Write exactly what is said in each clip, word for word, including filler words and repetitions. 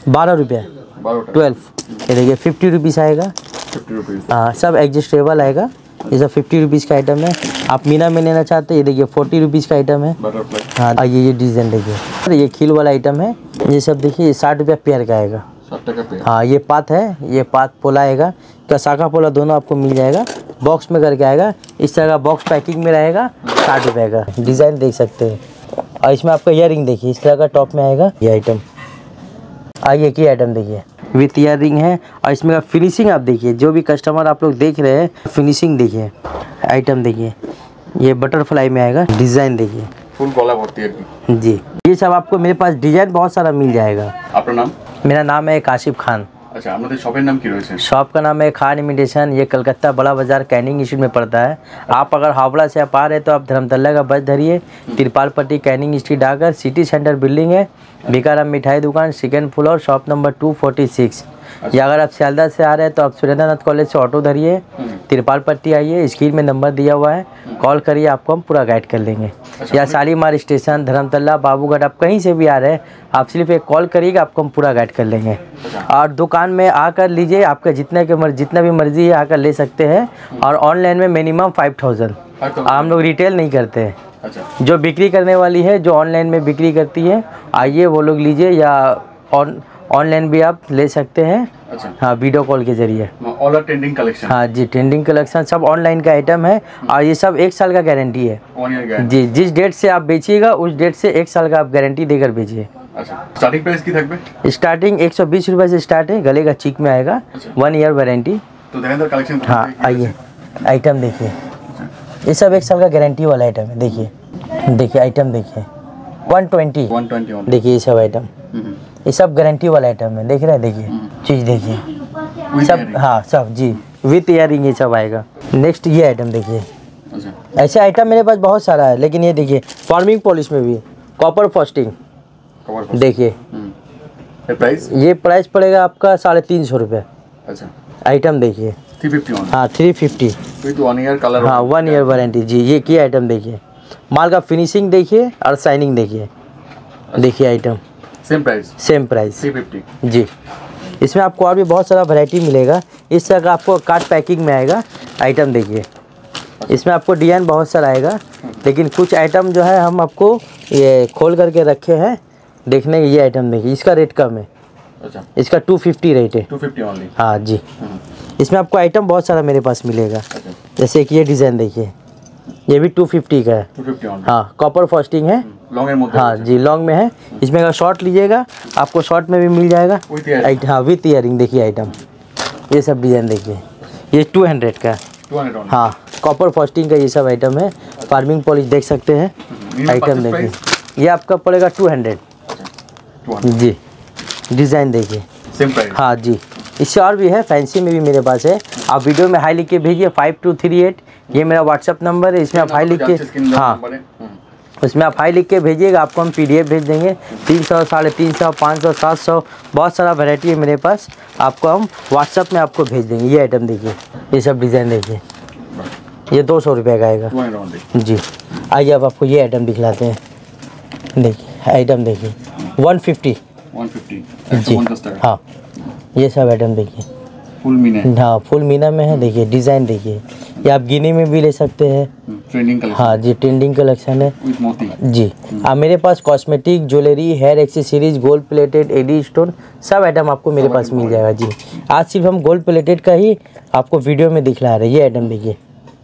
बारह रुपये ट्वेल्व। ये देखिए फिफ्टी रुपीज़ आएगा। हाँ सब एडजस्टेबल आएगा। ये सब फिफ्टी रुपीज़ का आइटम है। आप मीना में लेना चाहते हैं ये देखिए फोर्टी रुपीज़ का आइटम है। हाँ आइए ये डिज़ाइन देखिए, ये खील वाला आइटम है। ये सब देखिए साठ रुपया पेयर का आएगा। हाँ ये पात है, ये पात पोला आएगा, क्या शाखा पोला दोनों आपको मिल जाएगा। बॉक्स में करके आएगा, इस तरह का बॉक्स पैकिंग में रहेगा, साठ रुपये का। डिज़ाइन देख सकते हैं। और इसमें आपका ईयर रिंग देखिए इस तरह का टॉप में आएगा ये आइटम। आइए की आइटम देखिए विथ ईयर रिंग है। और इसमें का फिनिशिंग आप देखिए, जो भी कस्टमर आप लोग देख रहे हैं फिनिशिंग देखिए। आइटम देखिए ये बटरफ्लाई में आएगा। डिज़ाइन देखिए फुल गला भर्ती है जी। ये सब आपको मेरे पास डिज़ाइन बहुत सारा मिल जाएगा। आपका नाम? मेरा नाम है काशिफ खान। अच्छा, आपके शॉप नाम की रही है? शॉप का नाम है खान इमिटेशन। ये कलकत्ता बड़ा बाजार कैनिंग स्ट्रीट में पड़ता है। आप अगर हावड़ा से आप आ रहे हैं तो आप धर्मतल्ला का बस धरिए, तिरपाल पट्टी कैनिंग स्ट्रीट आकर सिटी सेंटर बिल्डिंग है, भिकाराम मिठाई दुकान, second floor, shop number two forty six. या अगर आप सियालदह से आ रहे हैं तो आप सुरेंद्रनाथ कॉलेज से ऑटो धरिए, तिरपाल पट्टी आइए, स्क्रीन में नंबर दिया हुआ है, कॉल करिए, आपको हम पूरा गाइड कर लेंगे। या शालीमार स्टेशन, धर्मतल्ला, बाबूगढ़, आप कहीं से भी आ रहे हैं आप सिर्फ एक कॉल करिएगा, आपको हम पूरा गाइड कर लेंगे। और दुकान में आकर लीजिए, आपका जितने के मर्जी जितना भी मर्जी है आकर ले सकते हैं। और ऑनलाइन में मिनिमम फाइव थाउजेंड। हम लोग रिटेल नहीं करते हैं। अच्छा। जो बिक्री करने वाली है, जो ऑनलाइन में बिक्री करती है, आइए वो लोग लीजिए, या ऑन ऑनलाइन भी आप ले सकते हैं। अच्छा। हाँ वीडियो कॉल के जरिए। All trending collection. हाँ जी ट्रेंडिंग कलेक्शन सब ऑनलाइन का आइटम है। और ये सब एक साल का गारंटी है। One year guarantee. जी जिस डेट से आप बेचिएगा उस डेट से एक साल का आप गारंटी देकर बेचिए। अच्छा। स्टार्टिंग प्राइस की थकबे? स्टार्टिंग एक सौ बीस रुपये से स्टार्ट है, गले का चीक में आएगा। अच्छा। One year warranty. तो देखेंगे कलेक्शन। हाँ आइए आइटम देखिए, ये सब एक साल का गारंटी वाला आइटम है। देखिए देखिए आइटम देखिए वन ट्वेंटी वन ट्वेंटी देखिए ये सब आइटम, ये सब गारंटी वाला आइटम है। देख रहे हैं देखिए चीज़ देखिए सब। हाँ सब जी विथ ईयरिंग ये सब आएगा। नेक्स्ट ये आइटम देखिए। अच्छा। ऐसे आइटम मेरे पास बहुत सारा है, लेकिन ये देखिए फार्मिंग पॉलिश में भी कॉपर फास्टिंग देखिए। प्राइस? ये प्राइस पड़ेगा आपका साढ़े तीन सौ रुपये। अच्छा। आइटम देखिए थ्री फिफ्टी। हाँ three fifty one year colour. हाँ वन ईयर वारंटी जी। ये की आइटम देखिए, माल का फिनिशिंग देखिए और शाइनिंग देखिए। देखिए item same price same price three fifty जी। इसमें आपको और भी बहुत सारा वैरायटी मिलेगा। इस तरह का आपको कार्ड पैकिंग में आएगा आइटम देखिए। इसमें आपको डिज़ाइन बहुत सारा आएगा, लेकिन कुछ आइटम जो है हम आपको ये खोल करके रखे हैं देखने के। ये आइटम देखिए, इसका रेट कम है। अच्छा। इसका टू फिफ्टी रेट है। Two fifty only. हाँ जी। इसमें आपको आइटम बहुत सारा मेरे पास मिलेगा। अच्छा। जैसे कि ये डिज़ाइन देखिए, ये भी टू फिफ्टी का है। Two fifty only. हाँ कॉपर फास्टिंग है, लॉन्ग है। हाँ जी लॉन्ग में है। इसमें अगर शॉर्ट लीजिएगा आपको शॉर्ट में भी मिल जाएगा। हाँ विथ ईयरिंग देखिए आइटम। ये सब डिज़ाइन देखिए, ये टू हंड्रेड का है। हाँ कॉपर फास्टिंग का ये सब आइटम है। फार्मिंग पॉलिश देख सकते हैं आइटम देखिए। ये आपका पड़ेगा टू हंड्रेड जी। डिज़ाइन देखिए सेम प्राइस। हाँ जी। इससे और भी है, फैंसी में भी मेरे पास है। आप वीडियो में हाई लिख के भेजिए फाइव टू थ्री एट, ये मेरा व्हाट्सअप नंबर है। इसमें आप हाई लिख के, हाँ उसमें आप हाई लिख के भेजिएगा, आपको हम पीडीएफ भेज देंगे। तीन सौ साढ़े तीन सौ पाँच सौ सात सौ बहुत सारा वैरायटी है मेरे पास, आपको हम व्हाट्सअप में आपको भेज देंगे। ये आइटम देखिए, ये सब डिज़ाइन देखिए, ये दो सौ रुपये का आएगा जी। आइए अब आपको ये आइटम दिखलाते हैं। देखिए आइटम देखिए वन फिफ्टी जी। हाँ ये सब आइटम देखिए फुल मीना। हाँ फुल मीना में है। देखिए डिज़ाइन देखिए, ये आप गिनी में भी ले सकते हैं। Trending collection. हाँ जी ट्रेंडिंग कलेक्शन है विद मोती जी। अब मेरे पास cosmetic, jewellery, hair accessories, gold plated, AD stone सब आइटम आपको मेरे पास मिल जाएगा जी। आज सिर्फ हम गोल्ड प्लेटेड का ही आपको वीडियो में दिखला रहे हैं। ये आइटम देखिए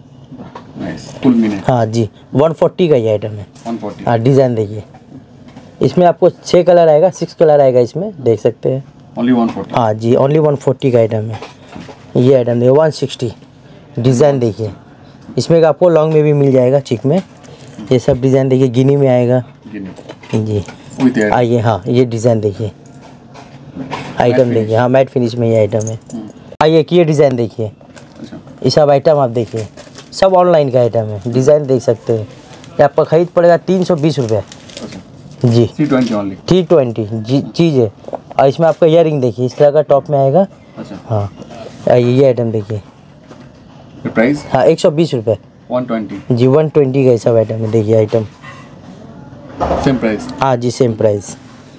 फुल मीना। हाँ जी वन फोर्टी का ये आइटम है। One forty. हाँ डिज़ाइन देखिए, इसमें आपको छः कलर आएगा, सिक्स कलर आएगा इसमें, देख सकते हैं। Only one forty. हाँ जी ओनली वन फोर्टी का आइटम है। ये आइटम देखिए वन सिक्सटी। डिज़ाइन देखिए, इसमें आपको लॉन्ग में भी मिल जाएगा चिक में। ये सब डिज़ाइन देखिए गिनी में आएगा जी। आइए हाँ ये डिज़ाइन देखिए, आइटम देखिए। हाँ मैट फिनिश में ये आइटम है। आइए कि ये डिज़ाइन देखिए, ये सब आइटम आप देखिए, सब ऑनलाइन का आइटम है। डिज़ाइन देख सकते हैं। ये आपका खरीद पड़ेगा तीन सौ बीस रुपये जी। T twenty only. T twenty जी चीज़ है। और इसमें आपका ईयर रिंग देखिए इस तरह का टॉप में आएगा। अच्छा। हाँ आइए ये आइटम देखिए, प्राइस हाँ एक सौ बीस रुपये वन ट्वेंटी जी। वन ट्वेंटी का ये सब आइटम है। देखिए आइटम सेम प्राइस। हाँ जी सेम प्राइस।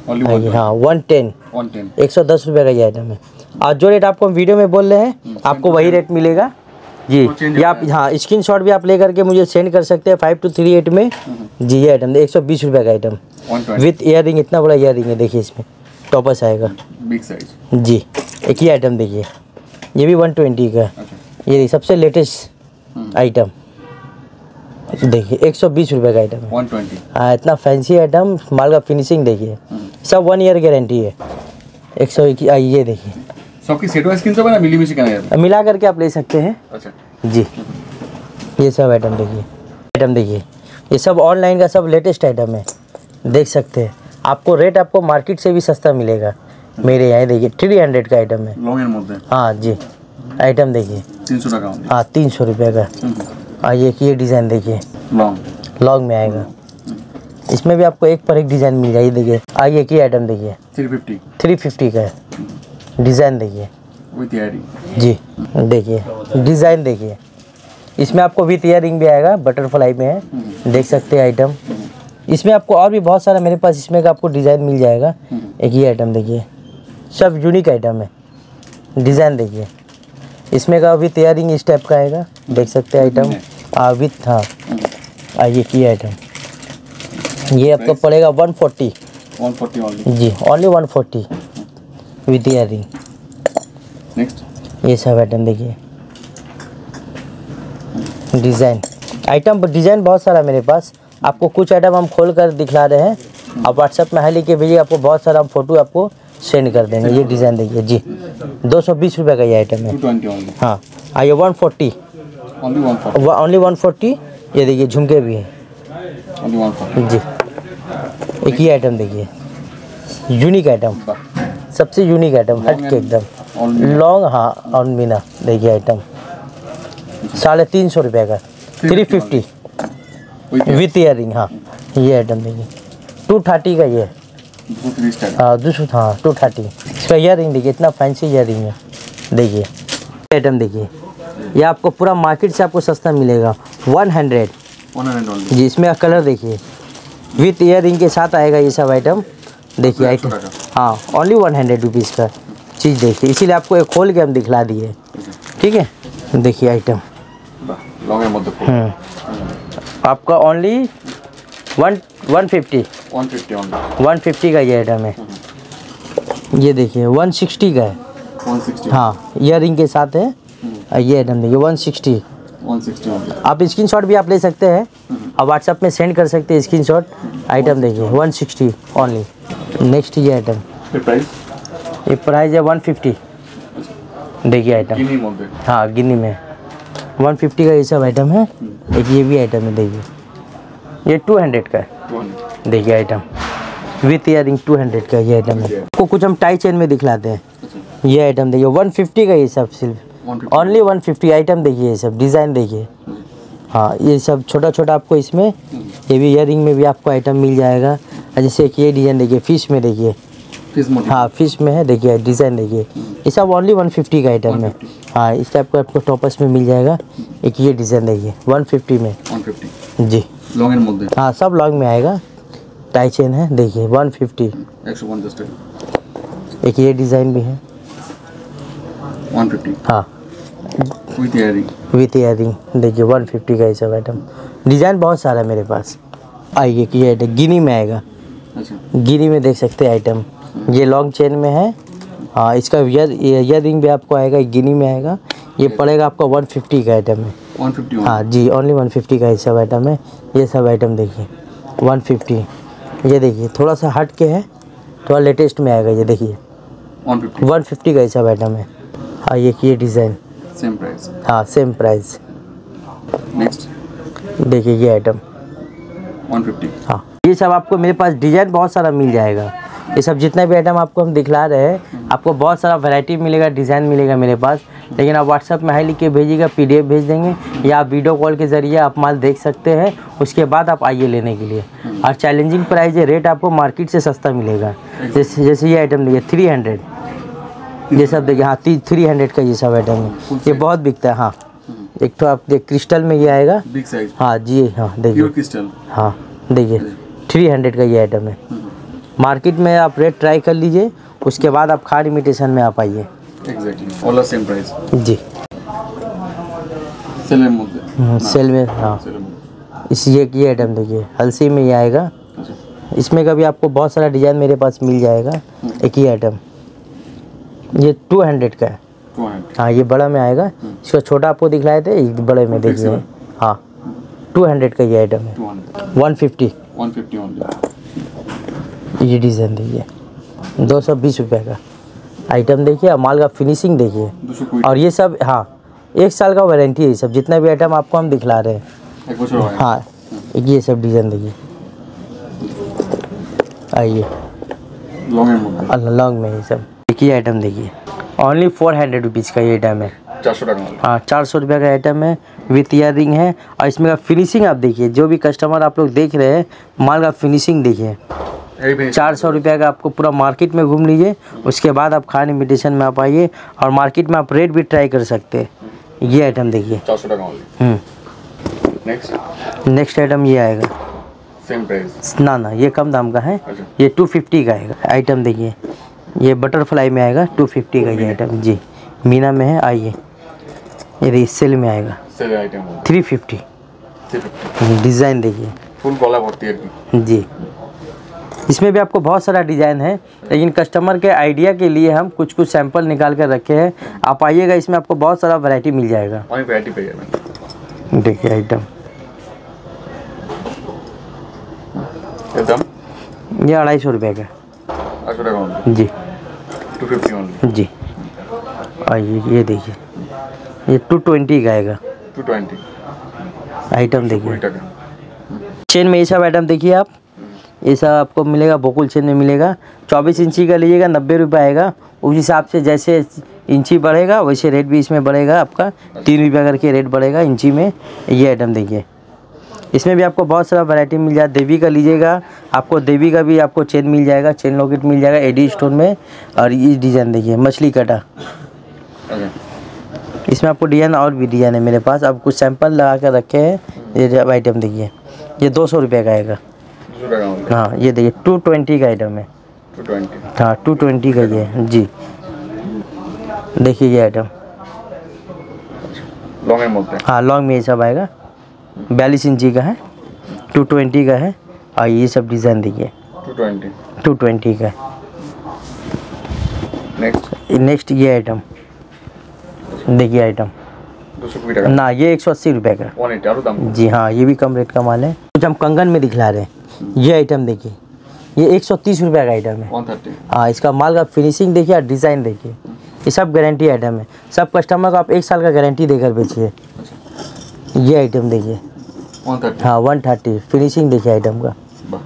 Only आइए, हाँ वन टेन one ten. एक सौ दस रुपये का ये आइटम है। आज जो रेट आपको हम वीडियो में बोल रहे हैं आपको वही रेट मिलेगा जी। वो change ये आप हाँ स्क्रीन शॉट भी आप लेकर के मुझे सेंड कर सकते हैं फाइव टू थ्री एट में जी। ये आइटम एक सौ बीस रुपये का item one twenty. With ear ring, इतना बड़ा ईयर रिंग है देखिए, इसमें टॉपर्स आएगा Big size. जी। एक ही आइटम देखिए, ये भी वन ट्वेंटी का, अच्छा। ये सबसे लेटेस्ट आइटम देखिए एक सौ बीस रुपये का आइटम है। one twenty. हाँ इतना फैंसी आइटम, माल का फिनिशिंग देखिए, सब वन ईयर गारंटी है। एक सौ एक ये देखिए, सबकी सेट वाइज किन सब है ना मिली मिशी का है। मिला करके आप ले सकते हैं अच्छा। जी। ये सब आइटम देखिए, आइटम देखिए, ये सब ऑनलाइन का सब लेटेस्ट आइटम है, देख सकते हैं। आपको रेट आपको मार्केट से भी सस्ता मिलेगा मेरे यहाँ। देखिए थ्री हंड्रेड का आइटम है। लॉन्ग एंड मध्य हाँ जी, आइटम देखिए तीन सौ टका होंगे। हाँ तीन सौ रुपये का। आइए कि ये डिज़ाइन देखिए, लॉन्ग लॉन्ग में आएगा, इसमें भी आपको एक पर एक डिज़ाइन मिल जाएगी। देखिए आइए कि आइटम देखिए थ्री फिफ्टी थ्री फिफ्टी का है, डिज़ाइन देखिए विथ ईयरिंग जी। देखिए डिज़ाइन देखिए, इसमें आपको विथ ईयरिंग भी आएगा, बटरफ्लाई में है, देख सकते हैं आइटम। इसमें आपको और भी बहुत सारा मेरे पास इसमें का आपको डिज़ाइन मिल जाएगा। एक ये आइटम देखिए, सब यूनिक आइटम है, डिज़ाइन देखिए, इसमें का विथ ईयरिंग इस टाइप का आएगा, देख सकते हैं आइटम। हाँ विथ हाँ आइए की आइटम, ये आपको पड़ेगा one forty one forty only. जी, only one forty with earring. Next ये सब आइटम देखिए, डिज़ाइन आइटम डिज़ाइन बहुत सारा मेरे पास। आपको कुछ आइटम हम खोल कर दिखला रहे हैं, आप व्हाट्सएप में हाई लिख के भेजिए, आपको बहुत सारा हम फोटो आपको सेंड कर देंगे। ये डिज़ाइन देखिए जी, दो सौ बीस रुपये का ये आइटम है। two twenty only. हाँ आइए one forty Only one forty. Only one forty. ये देखिए झुमके भी हैं Only one forty. जी। एक ही आइटम देखिए, यूनिक आइटम, सबसे यूनिक आइटम, हट के एकदम लॉन्ग। हाँ और मीना देखिए आइटम साढ़े तीन सौ रुपये का, थ्री फिफ्टी विथ ईयरिंग। हाँ ये आइटम देखिए टू थर्टी का, ये हाँ दूसरा हाँ टू थर्टी। इसका ईयरिंग देखिए, इतना फैंसी ईयरिंग है। देखिए आइटम देखिए, ये आपको पूरा मार्केट से आपको सस्ता मिलेगा वन हंड्रेड जी। इसमें कलर देखिए, विथ ईयरिंग के साथ आएगा ये सब आइटम। देखिए आइटम हाँ ओनली वन हंड्रेड रुपीज़ का चीज़ देखिए, इसीलिए आपको एक खोल के हम दिखला दिए, ठीक है। देखिए आइटम आपका only one one fifty one fifty का ये आइटम है। ये देखिए वन सिक्सटी का है, one sixty. हाँ ईयरिंग के साथ है। ये आइटम देखिए one sixty. one sixty only. आप स्क्रीनशॉट भी आप ले सकते हैं, आप व्हाट्सएप में सेंड कर सकते हैं स्क्रीनशॉट। आइटम देखिए वन सिक्सटी ओनली। नेक्स्ट ये आइटम, The price? ये प्राइस है वन फिफ्टी। देखिए आइटम Guinea model. हाँ गिनी में वन फिफ्टी का ये सब आइटम है। एक ये भी आइटम है देखिए, ये टू हंड्रेड का है। two hundred. देखिए item with earring two hundred का ये आइटम है। आपको कुछ हम टाई चेन में दिखलाते हैं। ये आइटम देखिए वन फिफ्टी का, ये सब सिर्फ one fifty. Only one fifty item देखिए। ये सब डिज़ाइन देखिए, हाँ ये सब छोटा छोटा आपको इसमें, ये भी ईयरिंग में भी आपको आइटम मिल जाएगा। जैसे कि ये डिज़ाइन देखिए, फिश में देखिए, Fish model. हाँ फिश में है, देखिए डिज़ाइन देखिए, ये सब ओनली वन फिफ्टी का आइटम है। हाँ इस टाइप का आपको टॉपर्स में मिल जाएगा। एक ये डिज़ाइन देखिए वन फिफ्टी में one fifty. जी। Long and model. हाँ सब लॉन्ग में आएगा, टाई चेन है देखिए one fifty. Extra one just. एक ये डिज़ाइन भी है one fifty. हाँ With earring. विथ ईयरिंग देखिए वन फिफ्टी का ये सब आइटम। डिज़ाइन बहुत सारा है मेरे पास। आइए कि ये गिनी में आएगा, अच्छा. गिनी में देख सकते हैं आइटम। ये लॉन्ग चेन में है, हाँ इसका ईयर ईयरिंग भी आपको आएगा, गिनी में आएगा। ये पड़ेगा आपका वन फिफ्टी का आइटम है। one fifty only. हाँ जी ओनली वन फिफ्टी का ये सब आइटम है। ये सब आइटम देखिए वन फिफ्टी। ये देखिए थोड़ा सा हट के है, थोड़ा लेटेस्ट में आएगा। ये देखिए one fifty. वन फिफ्टी का ये सब आइटम है। हाँ ये ये डिज़ाइन Same price. हाँ सेम प्राइस। Next. देखिए ये आइटम one fifty. हाँ ये सब आपको मेरे पास डिज़ाइन बहुत सारा मिल जाएगा। ये सब जितना भी आइटम आपको हम दिखला रहे हैं, आपको बहुत सारा वैरायटी मिलेगा, डिज़ाइन मिलेगा मेरे पास। लेकिन आप व्हाट्सएप में हाई लिख के भेजिएगा, पीडीएफ भेज देंगे, या आप वीडियो कॉल के ज़रिए आप माल देख सकते हैं। उसके बाद आप आइए लेने के लिए। और चैलेंजिंग प्राइस है, रेट आपको मार्केट से सस्ता मिलेगा। जैसे जैसे ये आइटम देखिए थ्री हंड्रेड, ये सब देखिए हाँ थ्री हंड्रेड का ये सब आइटम है। ये बहुत बिकता है। हाँ एक तो आप देख क्रिस्टल में ये आएगा। Big size. हाँ जी हाँ देखिए, Pure crystal. हाँ देखिए थ्री हंड्रेड का ये आइटम है। मार्केट में आप रेट ट्राई कर लीजिए, उसके बाद आप खान इमिटेशन में आप आइए। एग्जैक्टली ऑल सेम प्राइस जी सेल में सेल में हाँ। सेल में इस ये ये आइटम देखिए हल्सी में ये आएगा। अच्छा इसमें का भी आपको बहुत सारा डिज़ाइन मेरे पास मिल जाएगा। एक ही आइटम ये टू हंड्रेड का है। टू हंड्रेड हाँ ये बड़ा में आएगा। इसका छोटा आपको दिखलाए थे, ये बड़े में देखिए। हाँ टू हंड्रेड का ये आइटम है। Two hundred one fifty one fifty only. ये डिज़ाइन देखिए दो सौ बीस रुपये का आइटम देखिए। और माल का फिनिशिंग देखिए। दो सौ और ये सब हाँ एक साल का वारंटी है ये सब, जितना भी आइटम आपको हम दिखला रहे हैं। एक बच्चा है। हाँ एक ये सब डिज़ाइन देखिए। आइए लॉन्ग एंड और लॉन्ग में ये सब देखिए आइटम देखिए। ओनली फोर हंड्रेड रुपीज़ का ये आइटम है। चार सौ टका हाँ चार सौ रुपये का आइटम है विथ ईयर रिंग है। और इसमें का फिनिशिंग आप देखिए, जो भी कस्टमर आप लोग देख रहे हैं माल का फिनिशिंग देखिए। चार सौ रुपये का आपको पूरा मार्केट में घूम लीजिए, उसके बाद आप खान इमिटेशन में आप आइए और मार्केट में आप रेट भी ट्राई कर सकते हैं। ये आइटम देखिए चार सौ टका ओनली। नेक्स्ट नेक्स्ट आइटम ये आएगा। सेम प्राइस ना ना ये कम दाम का है। अच्छा ये टू फिफ्टी का आएगा आइटम देखिए। ये बटरफ्लाई में आएगा टू फिफ्टी का ये आइटम जी। मीना में है। आइए ये सेल में आएगा sale item three fifty. Three fifty design देखिए फुल गला भर्ती है जी। इसमें भी आपको बहुत सारा डिज़ाइन है, लेकिन कस्टमर के आइडिया के लिए हम कुछ कुछ सैंपल निकाल कर रखे हैं। आप आइएगा, इसमें आपको बहुत सारा वैरायटी मिल जाएगा। वही वैरायटी पे है देखिए आइटम एकदम ये अढ़ाई सौ रुपये का चार सौ टका ओनली। जी टू फिफ्टी ओनली। जी। आइए ये देखिए ये टू ट्वेंटी का आएगा टू ट्वेंटी आइटम देखिए। टका चेन में ये सब आइटम देखिए आप। ये सब आपको मिलेगा बोकुल चेन में मिलेगा। चौबीस इंची का लीजिएगा नब्बे रुपये आएगा। उस हिसाब से जैसे इंची बढ़ेगा वैसे रेट भी इसमें बढ़ेगा आपका। तीन रुपया करके रेट बढ़ेगा इंची में। ये आइटम देखिए, इसमें भी आपको बहुत सारा वैरायटी मिल जाएगा। देवी का लीजिएगा आपको देवी का भी आपको चेन मिल जाएगा, चेन लॉकेट मिल जाएगा एडी स्टोन में। और ये डिज़ाइन देखिए मछली कटा। इसमें आपको डिज़ाइन और भी डिज़ाइन है मेरे पास। अब कुछ सैंपल लगा कर रखे हैं। ये आइटम देखिए ये दो सौ रुपये का आएगा। हाँ ये देखिए टू ट्वेंटी का आइटम है। टू ट्वेंटी हाँ टू ट्वेंटी का ये है जी। देखिए ये आइटम लॉन्ग एंड बोलते हैं। हाँ लॉन्ग में ये सब आएगा। बयालीस इंची का है, टू ट्वेंटी का है। और ये सब डिज़ाइन देखिए टू ट्वेंटी टू ट्वेंटी का। नेक्स्ट नेक्स्ट ये आइटम देखिए आइटम दो सौ टका ना ये एक सौ अस्सी रुपये का। वन एटी आरो दाम जी हाँ ये भी कम रेट का माल है। कुछ हम कंगन में दिखला रहे हैं। ये आइटम देखिए ये एक सौ तीस रुपये का आइटम है। वन थर्टी हाँ इसका माल का फिनिशिंग देखिए और डिज़ाइन देखिए। ये सब गारंटी आइटम है। सब कस्टमर को आप एक साल का गारंटी देकर बेचिए। ये आइटम देखिए वन थर्टी हाँ वन थर्टी फिनिशिंग देखिए आइटम का।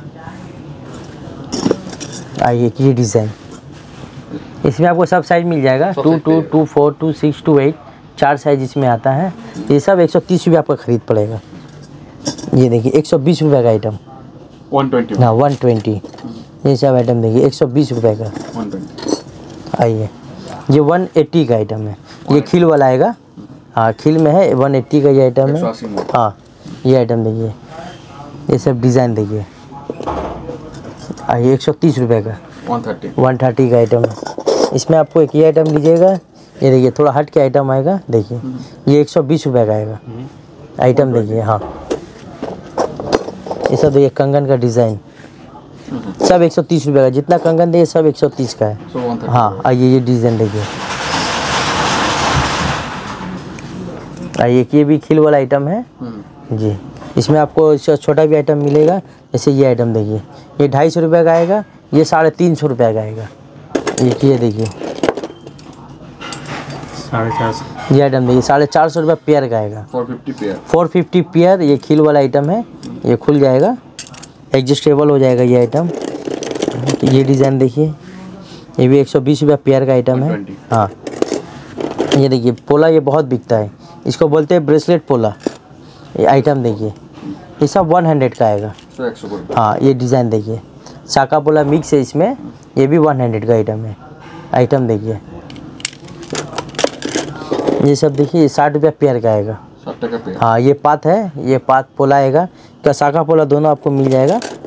आइए ये डिज़ाइन, इसमें आपको सब साइज मिल जाएगा। Two two two four two six two eight चार साइज इसमें आता है। ये सब एक सौ तीस रुपये आपका खरीद पड़ेगा। ये देखिए एक सौ बीस रुपये का आइटम। वन ट्वेंटी ना वन ट्वेंटी ये सब आइटम देखिए एक सौ बीस रुपये का। वन ट्वेंटी आइए ये वन एट्टी का आइटम है। ये खिल वाला आएगा। हाँ खिल में है वन एट्टी का ये आइटम है। हाँ ये आइटम देखिए ये सब डिज़ाइन देखिए। आइए एक सौ तीस रुपये का वन थर्टी वन थर्टी का आइटम है। इसमें आपको एक ये आइटम लीजिएगा। ये देखिए थोड़ा हट के आइटम आएगा। देखिए ये एक सौ बीस रुपये का आएगा आइटम देखिए। हाँ ये सब देखिए कंगन का डिज़ाइन सब एक सौ तीस रुपये का। जितना कंगन देखिए सब एक सौ तीस का है। हाँ आइए ये डिज़ाइन देखिए। आइए ये भी खिल वाला आइटम है जी। इसमें आपको इससे छोटा भी आइटम मिलेगा। जैसे ये आइटम देखिए ये ढाई सौ रुपये का आएगा। ये साढ़े तीन सौ रुपये का आएगा। ये ये देखिए साढ़े चार सौ ये आइटम देखिए साढ़े चार सौ रुपये पेयर का आएगा। Four fifty pair four fifty pair. ये खिल वाला आइटम है। ये खुल जाएगा एडजस्टेबल हो जाएगा ये आइटम। ये डिज़ाइन देखिए ये भी एक सौ बीस रुपये पेयर का आइटम है। हाँ ये देखिए पोला ये बहुत बिकता है। इसको बोलते हैं ब्रेसलेट पोला। ये आइटम देखिए ये सब वन हंड्रेड का आएगा। हाँ ये डिज़ाइन देखिए शाका पोला मिक्स है इसमें। ये भी वन हंड्रेड का आइटम है। आइटम देखिए ये सब देखिए ये साठ रुपया पेयर का आएगा। साठ टका पेयर। हाँ ये पात है। ये पात पोला आएगा। क्या शाका पोला दोनों आपको मिल जाएगा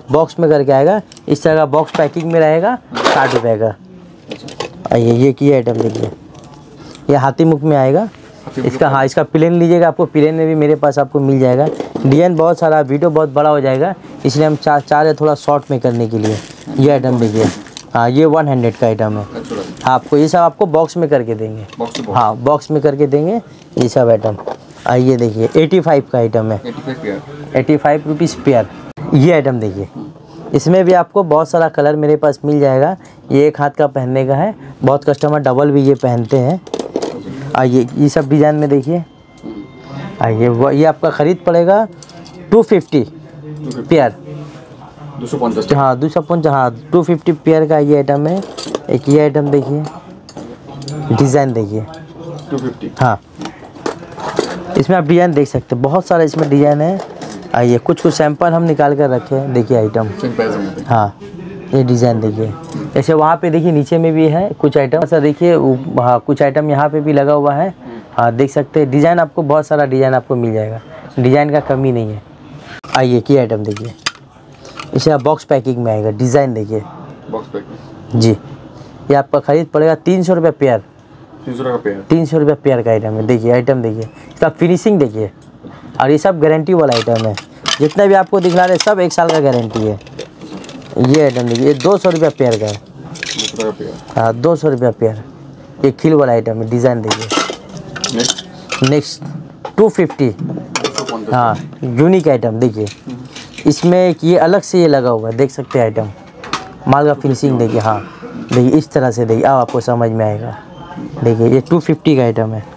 बॉक्स में करके आएगा। इस तरह का बॉक्स पैकिंग में रहेगा, साठ रुपये का। आइए ये की आइटम देखिए, ये हाथी मुख में आएगा इसका। हाँ, इसका प्लेन लीजिएगा, आपको प्लेन में भी मेरे पास आपको मिल जाएगा। डिजाइन बहुत सारा, वीडियो बहुत बड़ा हो जाएगा, इसलिए हम चाह चाह रहे थोड़ा शॉर्ट में करने के लिए। ये आइटम देखिए, हाँ ये वन हंड्रेड का आइटम है। हाँ, आपको ये सब आपको बॉक्स में करके देंगे। हाँ, बॉक्स में करके देंगे ये सब आइटम। आइए देखिए, एटी फाइव का आइटम है, एटी फाइव रुपीज़ पेयर। ये आइटम देखिए, इसमें भी आपको बहुत सारा कलर मेरे पास मिल जाएगा। ये एक हाथ का पहनने का है, बहुत कस्टमर डबल भी ये पहनते हैं। आइए ये सब डिज़ाइन में देखिए। आइए वो ये आपका ख़रीद पड़ेगा टू फिफ्टी पेयर, दो सौ पचास। हाँ दो सौ पचास, हाँ टू फिफ्टी पेयर का ये आइटम है। एक ये आइटम देखिए, डिज़ाइन देखिए टू फिफ्टी। हाँ, इसमें आप डिज़ाइन देख सकते हैं, बहुत सारा इसमें डिज़ाइन है। आइए कुछ कुछ सैंपल हम निकाल कर रखे हैं, देखिए आइटम। हाँ, ये डिज़ाइन देखिए, जैसे वहाँ पे देखिए नीचे में भी है कुछ आइटम। ऐसा देखिए, हाँ कुछ आइटम यहाँ पे भी लगा हुआ है। हाँ देख सकते हैं, डिज़ाइन आपको बहुत सारा डिज़ाइन आपको मिल जाएगा, डिज़ाइन का कमी नहीं है। आइए की आइटम देखिए, इसे बॉक्स पैकिंग में आएगा। डिज़ाइन देखिए, बॉक्स पैकिंग जी। ये आपका ख़रीद पड़ेगा तीन सौ रुपये पेयर, तीन सौ रुपये पेयर, तीन सौ रुपये पेयर का आइटम है। देखिए आइटम देखिए, इसका फिनिशिंग देखिए, और ये सब गारंटी वाला आइटम है। जितना भी आपको दिखला रहे सब एक साल का गारंटी है। ये आइटम देखिए, ये दो सौ रुपया पेयर का है। हाँ दो सौ रुपया पेयर, ये खिल वाला आइटम है। डिज़ाइन देखिए, नेक्स्ट टू फिफ्टी। हाँ यूनिक आइटम देखिए, इसमें एक ये अलग से ये लगा हुआ है, देख सकते हैं आइटम। माल का फिनिशिंग देखिए, हाँ देखिए इस तरह से देखिए, अब आपको समझ में आएगा। देखिए ये टू फिफ्टी का आइटम है,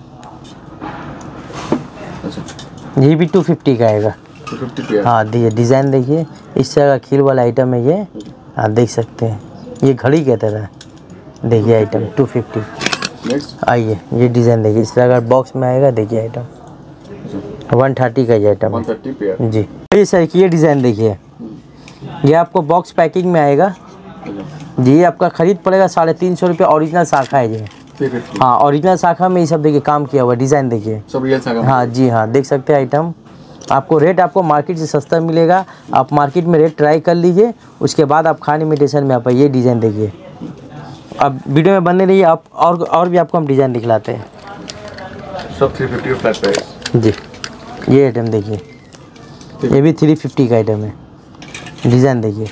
ये भी टू फिफ्टी का आएगा। हाँ देखिए डिज़ाइन देखिए, इस तरह का खील वाला आइटम है ये। हाँ देख सकते हैं, ये घड़ी की तरह देखिए आइटम टू फिफ्टी। आइए ये डिज़ाइन देखिए, इस तरह का बॉक्स में आएगा। देखिए आइटम वन थर्टी का ये आइटम है जी। ये सर ये डिज़ाइन देखिए, ये आपको बॉक्स पैकिंग में आएगा जी। ये आपका ख़रीद पड़ेगा साढ़े तीन सौ रुपये। ओरिजिनल शाखा है ये। हाँ ओरिजिनल शाखा में ये सब देखिए काम किया हुआ। डिज़ाइन देखिए सब रियल शाखा। हाँ जी, हाँ देख सकते हैं आइटम। आपको रेट आपको मार्केट से सस्ता मिलेगा, आप मार्केट में रेट ट्राई कर लीजिए, उसके बाद आप खान इमिटेशन में आप ये डिज़ाइन देखिए। अब वीडियो में बनने रहिए, आप और और भी आपको हम डिज़ाइन दिखलाते हैं। सब थ्री फिफ्टी फ्लैट प्राइस जी। ये आइटम देखिए, ये भी थ्री फिफ्टी का आइटम है। डिज़ाइन देखिए,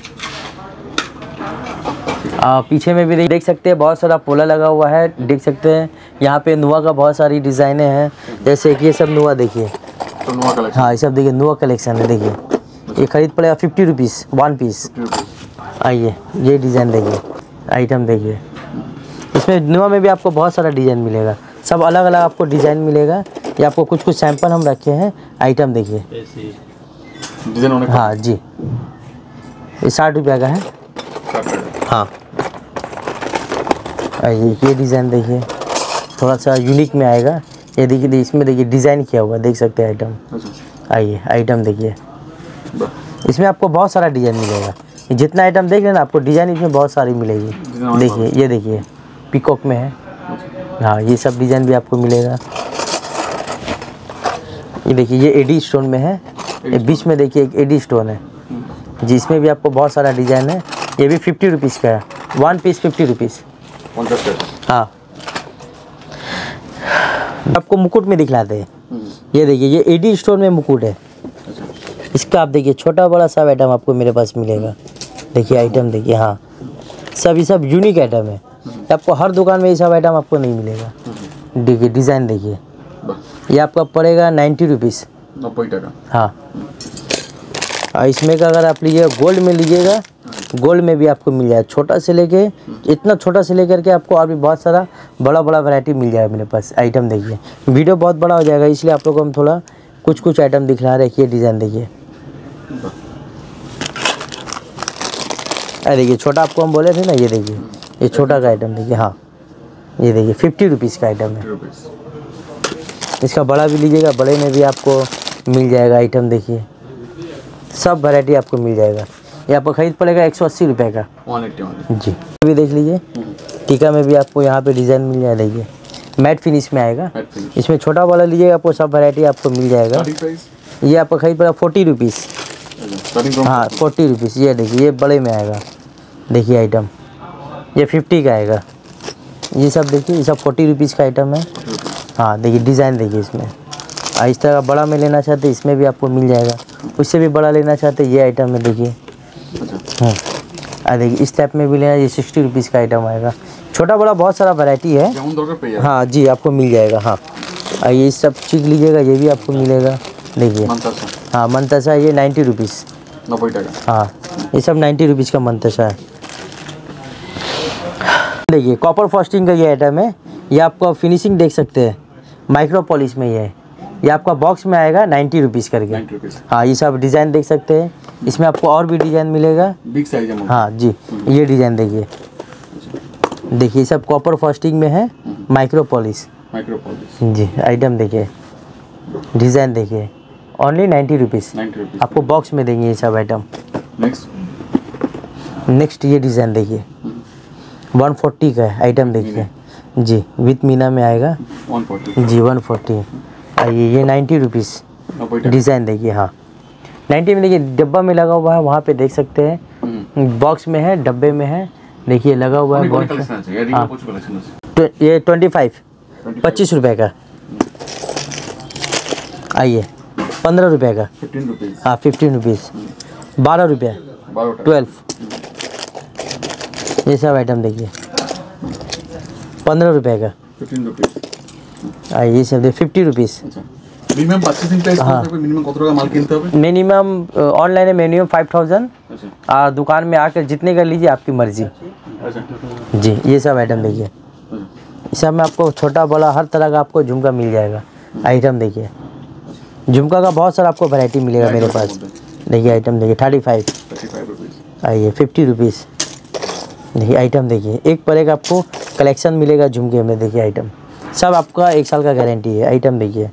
आ, पीछे में भी देख सकते हैं बहुत सारा पोला लगा हुआ है। देख सकते हैं यहाँ पे नुआ का बहुत सारी डिज़ाइनें हैं, जैसे कि ये सब नुआ देखिए। तो नुआ कलेक्शन। हाँ ये सब देखिए नुआ कलेक्शन है। देखिए ये ख़रीद पड़ेगा फिफ्टी रुपीज़ वन पीस। आइए ये डिज़ाइन देखिए, आइटम देखिए, इसमें नुआ में भी आपको बहुत सारा डिज़ाइन मिलेगा, सब अलग अलग आपको डिज़ाइन मिलेगा। ये आपको कुछ कुछ सैंपल हम रखे हैं। आइटम देखिए डिज़ाइन होने। हाँ जी, ये साठ रुपये का है। हाँ आइए ये डिज़ाइन देखिए, थोड़ा सा यूनिक में आएगा। ये देखिए, इसमें देखिए डिज़ाइन किया हुआ, देख सकते हैं आइटम। आइए आइटम देखिए, इसमें आपको बहुत सारा डिज़ाइन मिलेगा। जितना आइटम देख रहे हैं ना, आपको डिज़ाइन इसमें बहुत सारी मिलेगी। देखिए ये देखिए पीकॉक में है। हाँ ये सब डिज़ाइन भी आपको मिलेगा। ये देखिए ये एडी स्टोन में है, ये बीच में देखिए एक एडी स्टोन है, जिसमें भी आपको बहुत सारा डिज़ाइन है। ये भी फिफ्टी रुपीज़ का है, वन पीस फिफ्टी रुपीज़। हाँ आपको मुकुट में दिखलाते हैं। ये देखिए ये एडी स्टोन में मुकुट है। इसका आप देखिए छोटा बड़ा सब आइटम आपको मेरे पास मिलेगा। देखिए आइटम देखिए, हाँ सब ये सब यूनिक आइटम है, आपको हर दुकान में ये सब आइटम आपको नहीं मिलेगा। देखिए डिज़ाइन देखिए, ये आपका पड़ेगा नाइन्टी रुपीज़। हाँ और इसमें का अगर आप लीजिएगा गोल्ड में लीजिएगा, गोल्ड में भी आपको मिल जाएगा, छोटा से लेके इतना छोटा से लेकर के आपको और भी बहुत सारा बड़ा बड़ा वैरायटी मिल जाएगा मेरे पास। आइटम देखिए, वीडियो बहुत बड़ा हो जाएगा, इसलिए आप लोग को हम थोड़ा कुछ कुछ आइटम दिखला रहे हैं। डिज़ाइन देखिए, अरे देखिए छोटा आपको हम बोले थे ना, ये देखिए ये छोटा का आइटम देखिए। हाँ ये देखिए फिफ्टी रुपीज़ का आइटम है। इसका बड़ा भी लीजिएगा, बड़े में भी आपको मिल जाएगा। आइटम देखिए सब वैरायटी आपको मिल जाएगा। ये आपको ख़रीद पड़ेगा एक सौ अस्सी रुपये का जी। अभी देख लीजिए टीका में भी आपको यहाँ पे डिज़ाइन मिल जाएगा। देखिए मैट फिनिश में आएगा, इसमें छोटा वाला लीजिएगा आपको सब वैरायटी आपको मिल जाएगा। ये आपको ख़रीद पड़ेगा फोर्टी रुपीज़। स्टार्टिंग फ्रॉम हाँ फोर्टी रुपीज़। ये देखिए ये बड़े में आएगा, देखिए आइटम ये फिफ्टी का आएगा। ये सब देखिए ये सब फोर्टी रुपीज़ का आइटम है। हाँ देखिए डिज़ाइन देखिए इसमें। आ, इस तरह का बड़ा में लेना चाहते हैं इसमें भी आपको मिल जाएगा। उससे भी बड़ा लेना चाहते हैं ये आइटम में देखिए। हाँ आ देखिए इस टाइप में भी लेना, ये सिक्सटी रुपीज़ का आइटम आएगा। छोटा बड़ा बहुत सारा वैरायटी है। हाँ जी आपको मिल जाएगा। हाँ आ, ये सब चीज़ लीजिएगा ये भी आपको मिलेगा। देखिए हाँ मनतसा ये नाइन्टी रुपीज़। हाँ ये सब नाइन्टी रुपीज़ का मनतसा है। देखिए कॉपर फ्रॉस्टिंग का ये आइटम है। ये आपको फिनिशिंग देख सकते हैं, माइक्रो पॉलिश में ये है। ये आपका बॉक्स में आएगा नाइन्टी रुपीज़ करके। हाँ ये सब डिज़ाइन देख सकते हैं, इसमें आपको और भी डिज़ाइन मिलेगा। बिग साइज है। हाँ जी ये डिज़ाइन देखिए, देखिए सब कॉपर फ्रॉस्टिंग में है, माइक्रो पॉलिश। माइक्रो पॉलिश जी आइटम देखिए, डिज़ाइन देखिए, ओनली नाइन्टी रुपीज़ आपको बॉक्स में देंगे ये सब आइटम। नेक्स्ट नेक्स्ट ये डिज़ाइन देखिए वन फोर्टी का है आइटम देखिए जी, विथ मीना में आएगा वन फोर्टी जी वन फोर्टी। आइए ये नाइन्टी रुपीज़ डिज़ाइन देखिए। हाँ नाइन्टी में देखिए डब्बा में लगा हुआ है, वहाँ पे देख सकते हैं। बॉक्स में है, डब्बे में है, देखिए लगा हुआ है बॉक्स में। हाँ तो ये ट्वेंटी फाइव पच्चीस रुपये का। आइए पंद्रह रुपये का। हाँ फिफ्टीन रुपीज़। बारह रुपये ट्वेल्व। ये सब आइटम देखिए पंद्रह रुपये का। आइए ये सब fifty rupees. Minimum purchasing price minimum কত টাকা মাল কিনতে হবে? मिनिमम ऑनलाइन है मिनिमम फाइव थाउजेंड और दुकान में आकर जितने का लीजिए आपकी मर्जी। जी ये सब आइटम देखिए, इस सब में आपको छोटा बड़ा हर तरह का आपको झुमका मिल जाएगा। आइटम देखिए झुमका का बहुत सारा आपको वैरायटी मिलेगा मेरे पास। देखिए आइटम देखिए थर्टी फाइव। आइए फिफ्टी रुपीज़। देखिए आइटम देखिए एक पर एक आपको कलेक्शन मिलेगा झुमके में। देखिए आइटम सब आपका एक साल का गारंटी है। आइटम देखिए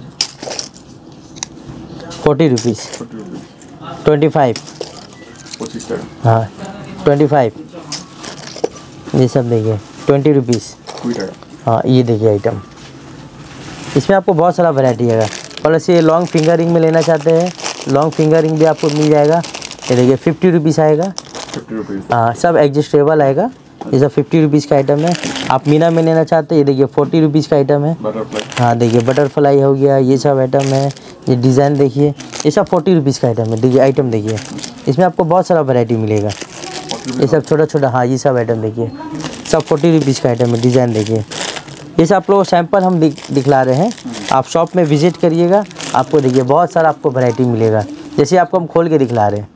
फोर्टी रुपीज़ ट्वेंटी फाइव। हाँ ट्वेंटी फाइव। ये सब देखिए ट्वेंटी रुपीज़। हाँ ये देखिए आइटम, इसमें आपको बहुत सारा वैरायटी है। प्लस ये लॉन्ग फिंगर रिंग में लेना चाहते हैं, लॉन्ग फिंगर रिंग भी आपको मिल जाएगा। ये देखिए फिफ्टी रुपीज़ आएगा। हाँ सब एडजस्टेबल आएगा। ये सब फिफ्टी रुपीज़ का आइटम है। आप मीना में लेना चाहते हैं ये देखिए फोर्टी रुपीज़ का आइटम है। हाँ देखिए बटरफ्लाई हो गया, ये सब आइटम है। ये डिज़ाइन देखिए ये सब फोर्टी रुपीज़ का आइटम है। देखिए आइटम देखिए इसमें आपको बहुत सारा वैरायटी मिलेगा। ये सब छोटा छोटा हाँ ये सब आइटम देखिए सब फोर्टी रुपीज़ का आइटम है। डिज़ाइन देखिए ये सब आप लोग सैंपल हम दिख, दिखला रहे हैं। आप शॉप में विज़िट करिएगा, आपको देखिए बहुत सारा आपको वैरायटी मिलेगा। जैसे आपको हम खोल के दिखला रहे हैं।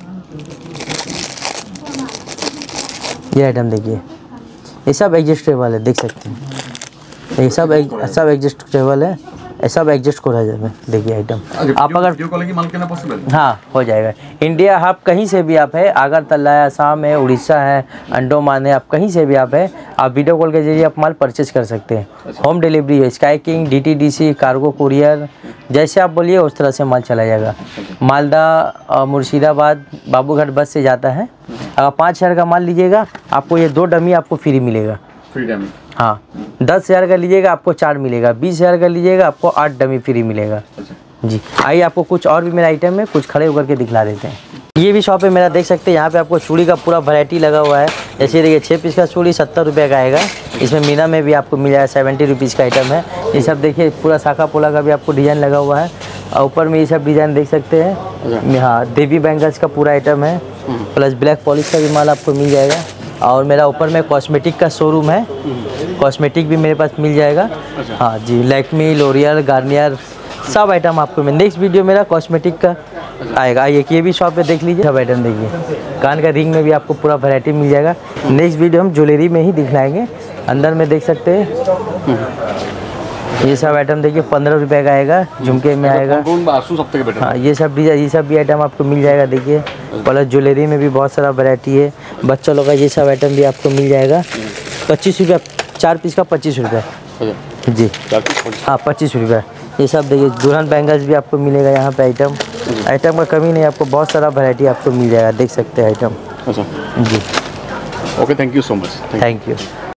ये आइटम देखिए ये सब एडजस्टेबल है, देख सकते हैं। ये सब एक, सब एडजस्टेबल है, ये सब एडजस्ट करा जाए। देखिए आइटम आप अगर वीडियो कॉल की माल करना पॉसिबल? हाँ हो जाएगा। इंडिया आप कहीं से भी आप है, अगरतला है, आसाम है, उड़ीसा है, अंडोमान है, आप कहीं से भी आप है, आप वीडियो कॉल के जरिए आप माल परचेज कर सकते हैं। होम डिलीवरी है, Sky King, D T D C, cargo courier, जैसे आप बोलिए उस तरह से माल चला जाएगा। मालदा मुर्शिदाबाद बाबूघाट बस से जाता है। अगर पाँच हज़ार का माल लीजिएगा आपको ये दो डमी आपको फ्री मिलेगा। Free dummy? हाँ दस हज़ार का लीजिएगा आपको चार मिलेगा, बीस हज़ार का लीजिएगा आपको आठ डमी फ्री मिलेगा। जी आइए आपको कुछ और भी मेरा आइटम है, कुछ खड़े होकर के दिखला देते हैं। ये भी शॉप है मेरा, देख सकते हैं। यहाँ पे आपको चूड़ी का पूरा वैरायटी लगा हुआ है। जैसे देखिए छः पीस का चूड़ी सत्तर रुपये का आएगा। इसमें मीना में भी आपको मिल जाएगा, सेवेंटी रुपीज़ का आइटम है। ये सब देखिए पूरा शाखा पोला का भी आपको डिज़ाइन लगा हुआ है। और ऊपर में ये सब डिज़ाइन देख सकते हैं। हाँ देवी बैंगल्स का पूरा आइटम है, प्लस ब्लैक पॉलिश का भी माल आपको मिल जाएगा। और मेरा ऊपर में कॉस्मेटिक का शोरूम है, कॉस्मेटिक भी मेरे पास मिल जाएगा। हाँ जी लैक्मी, लोरियल, गार्नियर सब आइटम आपको मिल। नेक्स्ट वीडियो मेरा कॉस्मेटिक का आएगा। आइए ये भी शॉप पे देख लीजिए, सब आइटम देखिए। कान का रिंग में भी आपको पूरा वैरायटी मिल जाएगा। नेक्स्ट वीडियो हम ज्वेलरी में ही दिखलाएंगे। अंदर में देख सकते हैं ये सब आइटम देखिए पंद्रह रुपये का आएगा, झुमके में आएगा। हाँ ये सब भी ये सब भी आइटम आपको मिल जाएगा। देखिए प्लस ज्वेलरी में भी बहुत सारा वैरायटी है। बच्चों लोग का ये सब आइटम भी आपको मिल जाएगा। पच्चीस रुपये चार पीस का, पच्चीस रुपये जी। हाँ पच्चीस रुपये। ये सब देखिए दुल्हन बैंगल्स भी आपको मिलेगा यहाँ पे। आइटम आइटम का कमी नहीं, आपको बहुत सारा वैरायटी आपको मिल जाएगा, देख सकते हैं आइटम। जी okay thank you so much. Thank you.